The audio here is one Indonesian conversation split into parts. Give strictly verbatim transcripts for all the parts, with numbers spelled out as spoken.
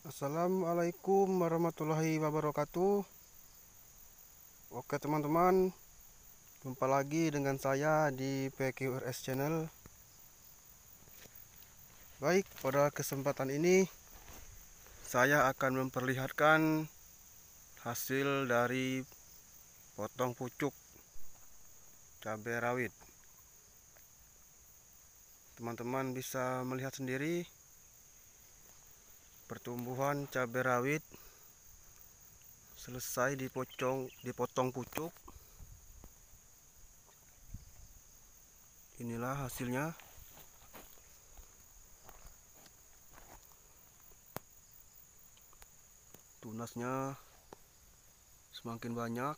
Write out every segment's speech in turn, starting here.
Assalamualaikum warahmatullahi wabarakatuh. Oke teman-teman, jumpa lagi dengan saya di P Q R S Channel. Baik, pada kesempatan ini saya akan memperlihatkan hasil dari potong pucuk cabai rawit. Teman-teman bisa melihat sendiri pertumbuhan cabai rawit selesai dipocong, dipotong pucuk. Inilah hasilnya. Tunasnya semakin banyak.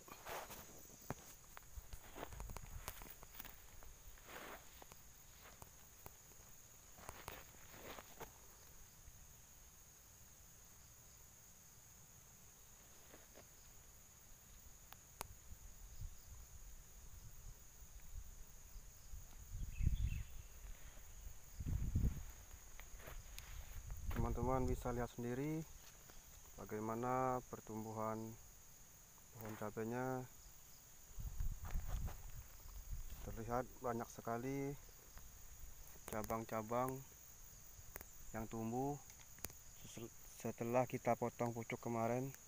Teman-teman bisa lihat sendiri bagaimana pertumbuhan pohon cabenya. Terlihat banyak sekali cabang-cabang yang tumbuh setelah kita potong pucuk kemarin.